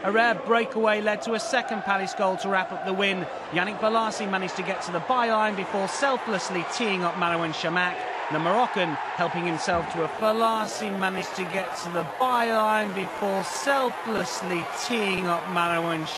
A rare breakaway led to a second Palace goal to wrap up the win. Yannick Bolasie managed to get to the byline before selflessly teeing up marouane Chamakh. The Moroccan helping himself to a Bolasie managed to get to the byline before selflessly teeing up marouane